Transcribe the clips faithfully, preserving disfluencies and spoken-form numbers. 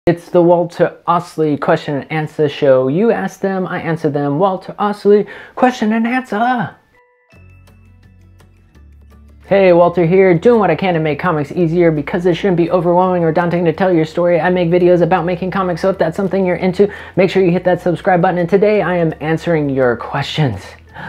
It's the Walter Osley question and answer show. You ask them, I answer them. Walter Osley, question and answer. Hey, Walter here, doing what I can to make comics easier because it shouldn't be overwhelming or daunting to tell your story. I make videos about making comics, so if that's something you're into, make sure you hit that subscribe button. And today I am answering your questions.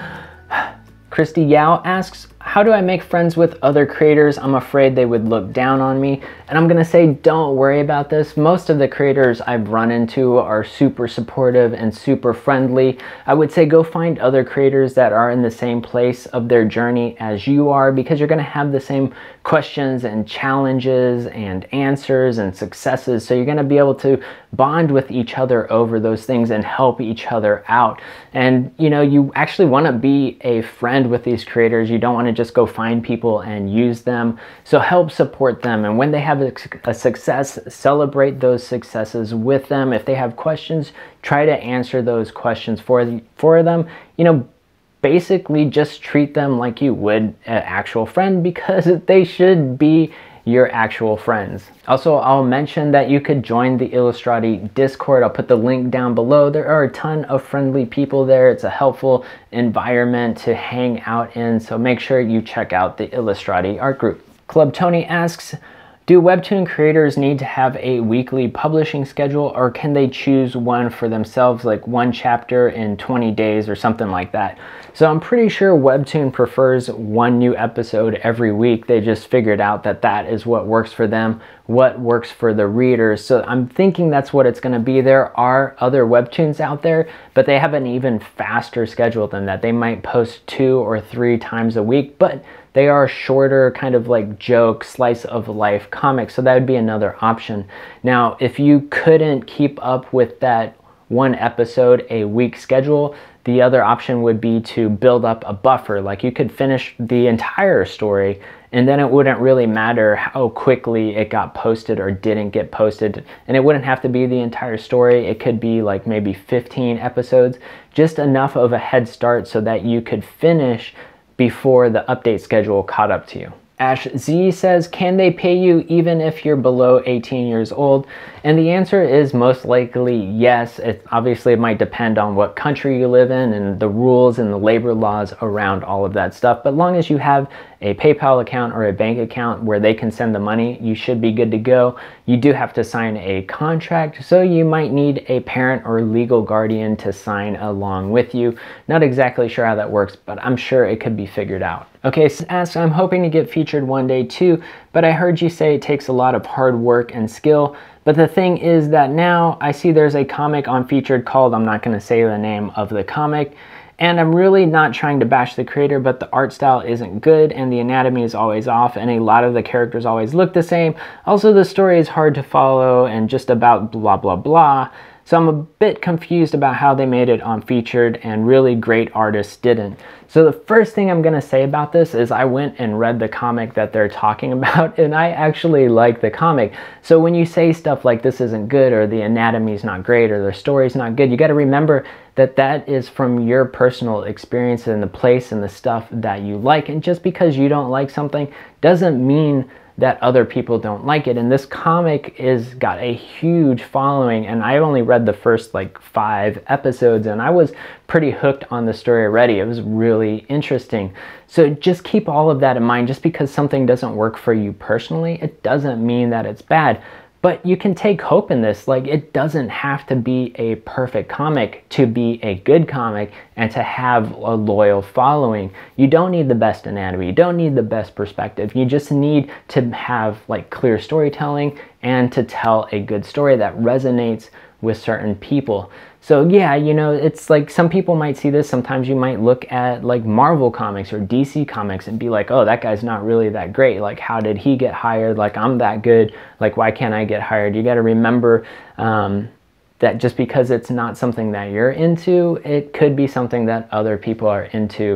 Christy Yao asks, how do I make friends with other creators? I'm afraid they would look down on me. And I'm gonna say, don't worry about this. Most of the creators I've run into are super supportive and super friendly. I would say go find other creators that are in the same place of their journey as you are, because you're gonna have the same questions and challenges and answers and successes. So you're gonna be able to bond with each other over those things and help each other out. And you know, you actually wanna be a friend with these creators. You don't wanna just go find people and use them. So help support them. And when they have a, a success, celebrate those successes with them. If they have questions, try to answer those questions for, the, for them. You know, basically just treat them like you would an actual friend, because they should be your actual friends. Also, I'll mention that you could join the Illustrati Discord. I'll put the link down below. There are a ton of friendly people there. It's a helpful environment to hang out in, so make sure you check out the Illustrati art group. Club Tony asks, do Webtoon creators need to have a weekly publishing schedule, or can they choose one for themselves, like one chapter in twenty days or something like that? So I'm pretty sure Webtoon prefers one new episode every week. They just figured out that that is what works for them, what works for the readers. So I'm thinking that's what it's going to be. There are other Webtoons out there, but they have an even faster schedule than that. They might post two or three times a week, but they are shorter, kind of like joke, slice of life comics. So that would be another option. Now, if you couldn't keep up with that one episode a week schedule, the other option would be to build up a buffer. Like you could finish the entire story and then it wouldn't really matter how quickly it got posted or didn't get posted. And it wouldn't have to be the entire story. It could be like maybe fifteen episodes, just enough of a head start so that you could finish before the update schedule caught up to you. Ash Z says, can they pay you even if you're below eighteen years old? And the answer is most likely yes. It obviously it might depend on what country you live in and the rules and the labor laws around all of that stuff. But long as you have a PayPal account or a bank account where they can send the money, you should be good to go. You do have to sign a contract, so you might need a parent or legal guardian to sign along with you. Not exactly sure how that works, but I'm sure it could be figured out. Okay, so asks, I'm hoping to get featured one day too, but I heard you say it takes a lot of hard work and skill. But the thing is that now I see there's a comic on Featured called, I'm not going to say the name of the comic, and I'm really not trying to bash the creator, but the art style isn't good and the anatomy is always off and a lot of the characters always look the same. Also, the story is hard to follow and just about blah blah blah. So I'm a bit confused about how they made it on Featured, and really great artists didn't. So the first thing I'm going to say about this is I went and read the comic that they're talking about, and I actually like the comic. So when you say stuff like this isn't good, or the anatomy's not great, or the story's not good, you got to remember that that is from your personal experience and the place and the stuff that you like. And just because you don't like something doesn't mean that other people don't like it. And this comic is got a huge following, and I only read the first like five episodes and I was pretty hooked on the story already. It was really interesting. So just keep all of that in mind. Just because something doesn't work for you personally, it doesn't mean that it's bad. But you can take hope in this. Like, it doesn't have to be a perfect comic to be a good comic and to have a loyal following. You don't need the best anatomy. You don't need the best perspective. You just need to have like clear storytelling and to tell a good story that resonates with certain people. So yeah, you know, it's like some people might see this. Sometimes you might look at like Marvel comics or D C comics and be like, oh, that guy's not really that great. Like, how did he get hired? Like, I'm that good. Like, why can't I get hired? You got to remember um, that just because it's not something that you're into, it could be something that other people are into.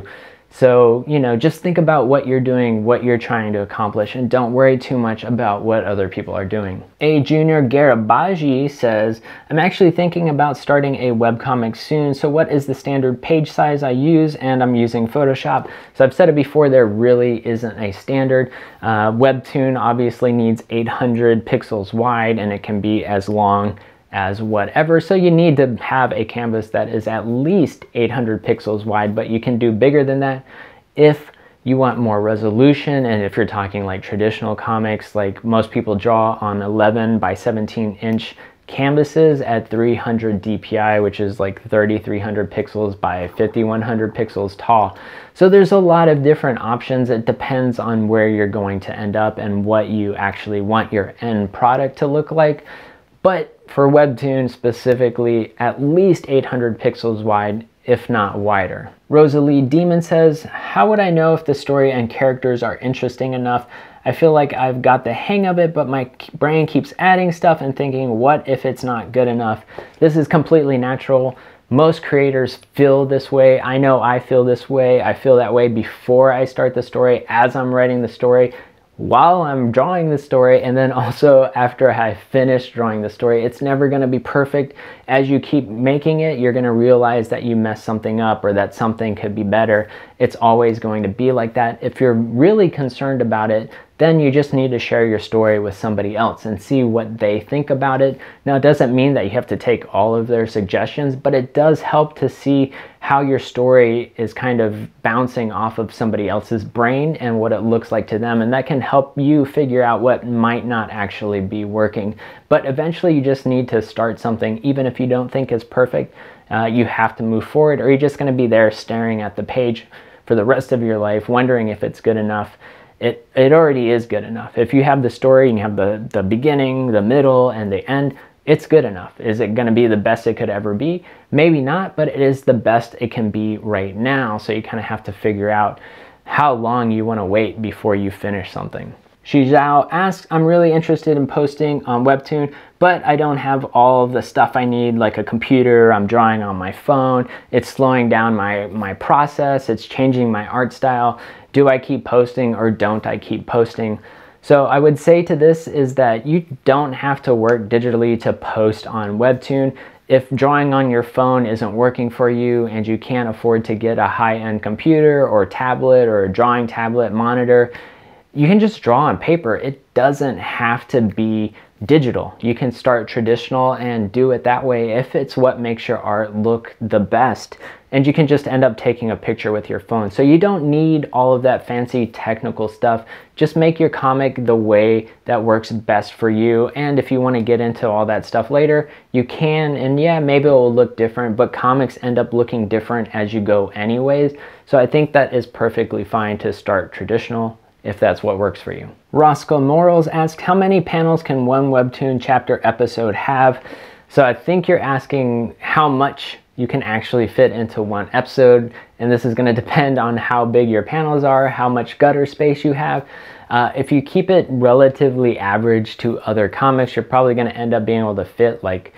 So, you know, just think about what you're doing, what you're trying to accomplish, and don't worry too much about what other people are doing. A Junior Garibaji says, I'm actually thinking about starting a webcomic soon. So what is the standard page size I use? And I'm using Photoshop. So I've said it before, there really isn't a standard. Uh, Webtoon obviously needs eight hundred pixels wide, and it can be as long as whatever. So you need to have a canvas that is at least eight hundred pixels wide, but you can do bigger than that if you want more resolution. And if you're talking like traditional comics, like most people draw on eleven by seventeen inch canvases at three hundred D P I, which is like thirty-three hundred pixels by fifty-one hundred pixels tall. So there's a lot of different options. It depends on where you're going to end up and what you actually want your end product to look like. But for Webtoon specifically, at least eight hundred pixels wide, if not wider. Rosalie Demon says, how would I know if the story and characters are interesting enough? I feel like I've got the hang of it, but my brain keeps adding stuff and thinking, what if it's not good enough? This is completely natural. Most creators feel this way. I know I feel this way. I feel that way before I start the story, as I'm writing the story, while I'm drawing the story, and then also after I finish drawing the story. It's never going to be perfect. As you keep making it, you're going to realize that you messed something up or that something could be better. It's always going to be like that. If you're really concerned about it, then you just need to share your story with somebody else and see what they think about it. Now, it doesn't mean that you have to take all of their suggestions, but it does help to see how your story is kind of bouncing off of somebody else's brain and what it looks like to them. And that can help you figure out what might not actually be working. But eventually you just need to start something, even if you don't think it's perfect. Uh, you have to move forward, or you're just going to be there staring at the page for the rest of your life, wondering if it's good enough. It, it already is good enough. If you have the story and you have the, the beginning, the middle, and the end, it's good enough. Is it going to be the best it could ever be? Maybe not, but it is the best it can be right now. So you kind of have to figure out how long you want to wait before you finish something. Xi Zhao asks, I'm really interested in posting on Webtoon, but I don't have all of the stuff I need, like a computer. I'm drawing on my phone. It's slowing down my, my process. It's changing my art style. Do I keep posting or don't I keep posting? So I would say to this is that you don't have to work digitally to post on Webtoon. If drawing on your phone isn't working for you and you can't afford to get a high-end computer or tablet or a drawing tablet monitor, you can just draw on paper. It doesn't have to be digital. You can start traditional and do it that way if it's what makes your art look the best. And you can just end up taking a picture with your phone. So you don't need all of that fancy technical stuff. Just make your comic the way that works best for you. And if you want to get into all that stuff later, you can. And yeah, maybe it will look different, but comics end up looking different as you go anyways. So I think that is perfectly fine to start traditional, if that's what works for you. Roscoe Morals asked, how many panels can one Webtoon chapter episode have? So I think you're asking how much you can actually fit into one episode, and this is going to depend on how big your panels are, how much gutter space you have. Uh, if you keep it relatively average to other comics, you're probably going to end up being able to fit like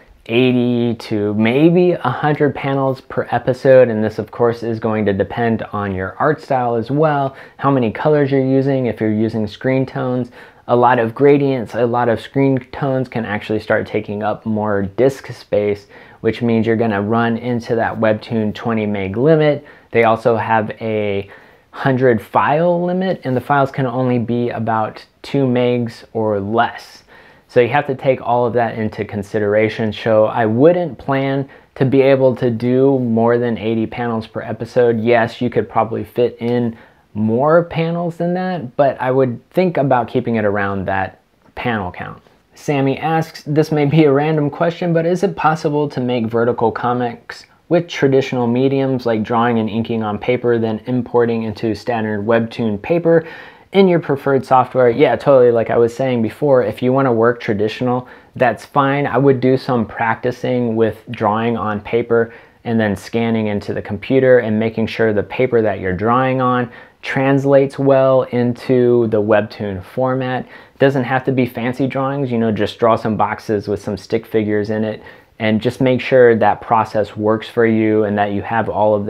eighty to maybe one hundred panels per episode, and this of course is going to depend on your art style as well, how many colors you're using, if you're using screen tones. A lot of gradients, a lot of screen tones can actually start taking up more disk space, which means you're going to run into that Webtoon twenty meg limit. They also have a one hundred file limit, and the files can only be about two megs or less. So you have to take all of that into consideration. So I wouldn't plan to be able to do more than eighty panels per episode. Yes, you could probably fit in more panels than that, but I would think about keeping it around that panel count. Sammy asks, this may be a random question, but is it possible to make vertical comics with traditional mediums like drawing and inking on paper, then importing into standard Webtoon paper in your preferred software? Yeah, totally. Like I was saying before, if you want to work traditional, that's fine. I would do some practicing with drawing on paper and then scanning into the computer and making sure the paper that you're drawing on translates well into the Webtoon format. It doesn't have to be fancy drawings, you know, just draw some boxes with some stick figures in it and just make sure that process works for you and that you have all of that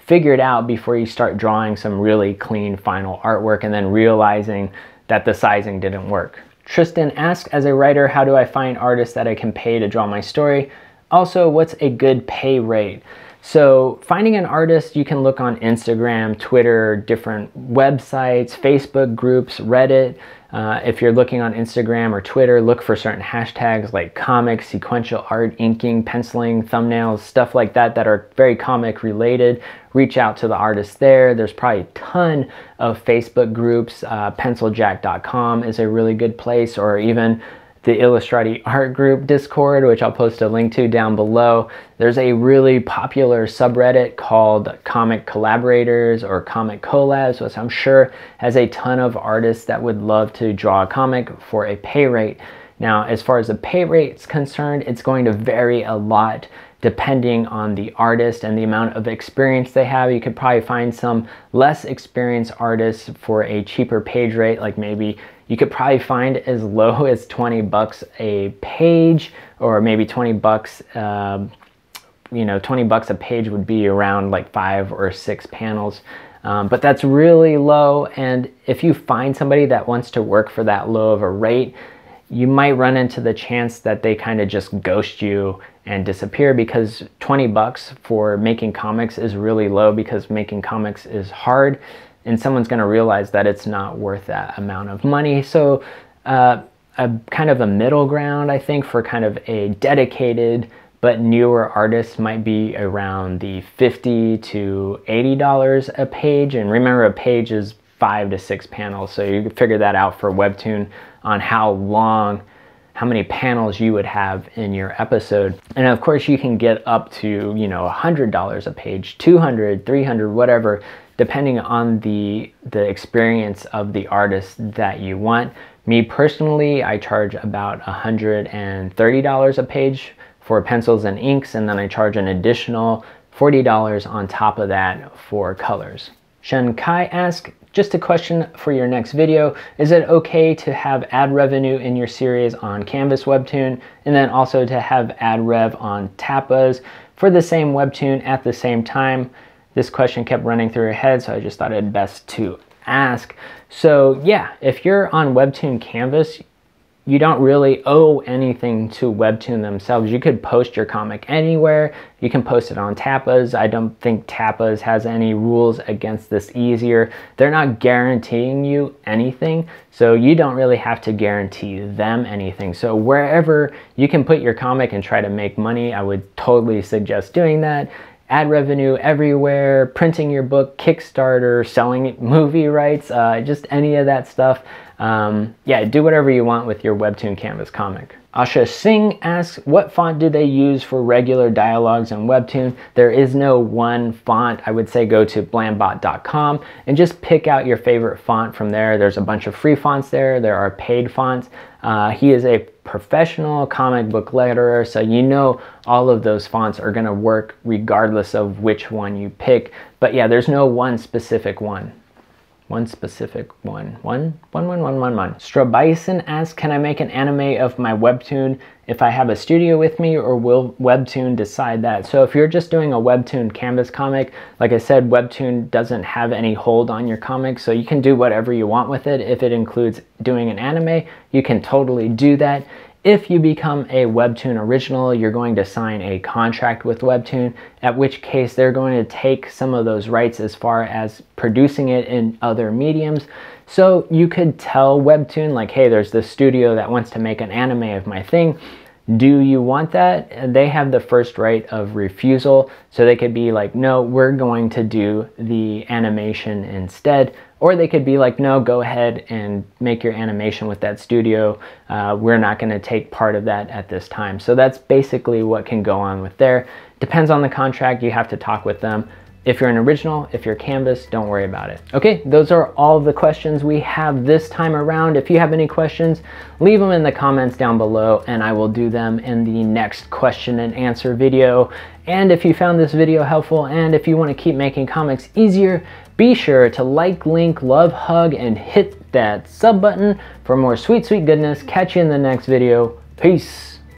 figured out before you start drawing some really clean final artwork and then realizing that the sizing didn't work. Tristan asks, as a writer, how do I find artists that I can pay to draw my story? Also, what's a good pay rate? So finding an artist, you can look on Instagram, Twitter, different websites, Facebook groups, Reddit. Uh, if you're looking on Instagram or Twitter, look for certain hashtags like comics, sequential art, inking, penciling, thumbnails, stuff like that that are very comic related. Reach out to the artist there. There's probably a ton of Facebook groups. Uh, pencil jack dot com is a really good place, or even the Illustrati art group Discord, which I'll post a link to down below. There's a really popular subreddit called Comic Collaborators or Comic Collabs, which I'm sure has a ton of artists that would love to draw a comic for a pay rate. Now, as far as the pay rate is concerned, it's going to vary a lot depending on the artist and the amount of experience they have. You could probably find some less experienced artists for a cheaper page rate, like maybe you could probably find as low as twenty bucks a page, or maybe twenty bucks, um, you know, twenty bucks a page would be around like five or six panels. Um, but that's really low. And if you find somebody that wants to work for that low of a rate, you might run into the chance that they kind of just ghost you and disappear, because twenty bucks for making comics is really low, because making comics is hard. And someone's going to realize that it's not worth that amount of money. So uh, a kind of a middle ground, I think, for kind of a dedicated but newer artist might be around the fifty to eighty dollars a page. And remember, a page is five to six panels. So you can figure that out for Webtoon on how long, how many panels you would have in your episode. And of course, you can get up to, you know, one hundred dollars a page, two hundred, three hundred, whatever, depending on the, the experience of the artist that you want. Me personally, I charge about one hundred thirty dollars a page for pencils and inks, and then I charge an additional forty dollars on top of that for colors. Shen Kai asks, just a question for your next video. Is it okay to have ad revenue in your series on Canvas Webtoon, and then also to have ad rev on Tapas for the same Webtoon at the same time? This question kept running through her head, so I just thought it best to ask. So yeah, if you're on Webtoon Canvas, you don't really owe anything to Webtoon themselves. You could post your comic anywhere. You can post it on Tapas. I don't think Tapas has any rules against this easier. They're not guaranteeing you anything, so you don't really have to guarantee them anything. So wherever you can put your comic and try to make money, I would totally suggest doing that. Ad revenue everywhere, printing your book, Kickstarter, selling movie rights, uh, just any of that stuff. Um, yeah, do whatever you want with your Webtoon Canvas comic. Asha Singh asks, what font do they use for regular dialogues in Webtoon? There is no one font. I would say go to blambot dot com and just pick out your favorite font from there. There's a bunch of free fonts there. There are paid fonts. Uh, he is a professional comic book letterer, so you know all of those fonts are going to work regardless of which one you pick. But yeah, there's no one specific one. One specific one. One, one, one, one, one, one. Strabison asks, can I make an anime of my Webtoon if I have a studio with me, or will Webtoon decide that? So if you're just doing a Webtoon Canvas comic, like I said, Webtoon doesn't have any hold on your comic, so you can do whatever you want with it. If it includes doing an anime, you can totally do that. If you become a Webtoon original, you're going to sign a contract with Webtoon, at which case they're going to take some of those rights as far as producing it in other mediums. So you could tell Webtoon, like, hey, there's this studio that wants to make an anime of my thing. Do you want that? They have the first right of refusal, so they could be like, no, we're going to do the animation instead. Or they could be like, no, go ahead and make your animation with that studio. Uh, we're not going to take part of that at this time. So that's basically what can go on with there. Depends on the contract. You have to talk with them. If you're an original, if you're Canvas, don't worry about it. Okay, those are all the questions we have this time around. If you have any questions, leave them in the comments down below and I will do them in the next question and answer video. And if you found this video helpful, and if you want to keep making comics easier, be sure to like, link, love, hug, and hit that sub button for more sweet, sweet goodness. Catch you in the next video. Peace.